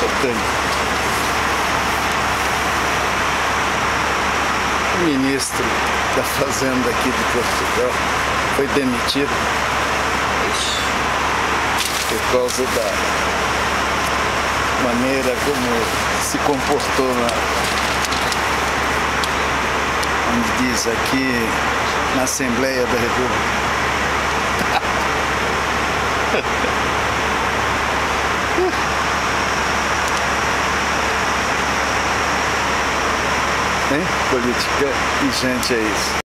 O ministro da Fazenda aqui de Portugal foi demitido por causa da maneira como se comportou como diz aqui, na Assembleia da República. Hein? Política e gente é isso.